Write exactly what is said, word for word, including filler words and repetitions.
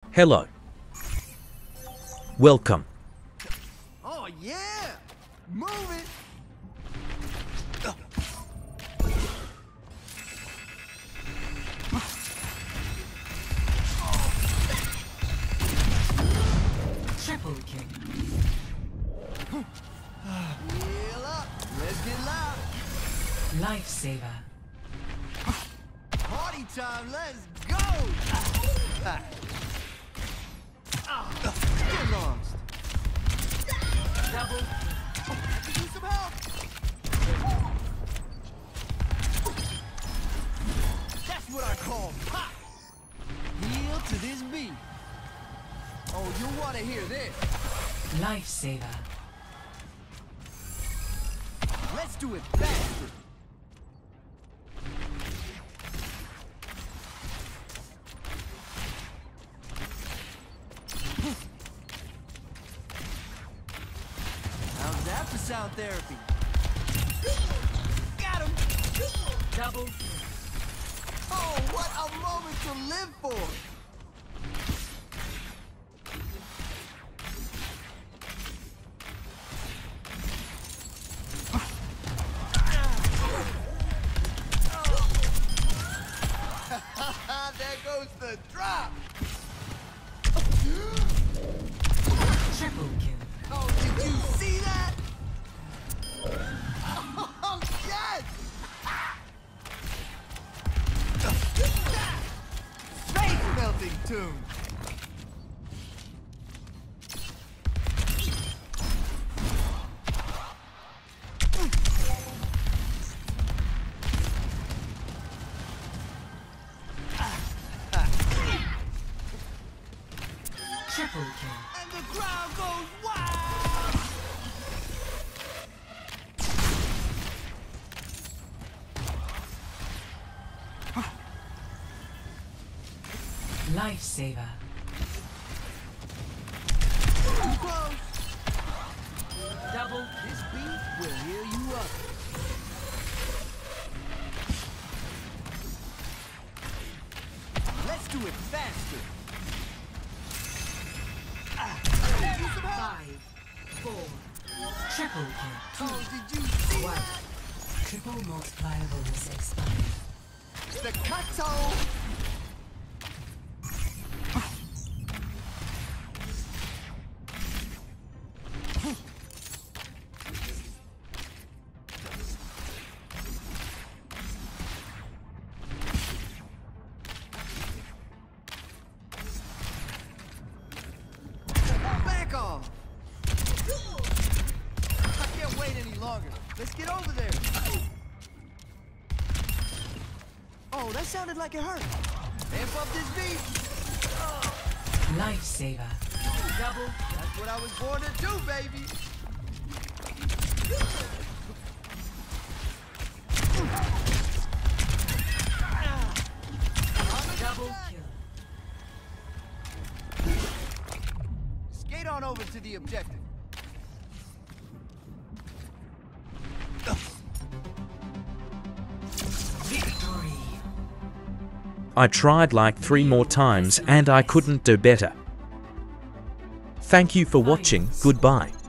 Hello. Welcome. Oh yeah! Move it! Triple kill. Heal up! Let's get loud! Lifesaver. Party time, let's go! Ah. Ah. Get lost! Double. Need some help! That's what I call pop! Heel to this beat! Oh, you want to hear this? Lifesaver. Let's do it faster! How's that for sound therapy? Got him! Double. Oh, what a moment to live for! There goes the drop! Triple kill. Oh, did you see that? Oh, yes! Face melting tune! Triple kill. And the crowd goes wild! Lifesaver. Too close! Double. This beat will heal you up. Let's do it faster! Need some help? Five. Four. Triple kill. Oh, did you see One. that? Triple multiplier bonus expired. Staccato! Back off! I can't wait any longer. Let's get over there. Oh, that sounded like it hurt. Amp up this beat. Lifesaver. Double. That's what I was born to do, baby. Double kill. Skate on over to the objective. Victory. I tried like three more times and I couldn't do better. Thank you for watching. Goodbye.